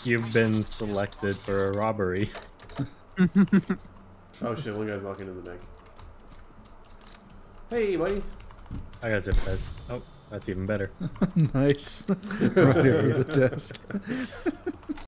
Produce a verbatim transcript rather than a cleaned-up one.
You've been selected for a robbery. Oh shit, one guy's walking in the bank. Hey, buddy. I got zip ties. Oh, that's even better. Nice. Right over the desk.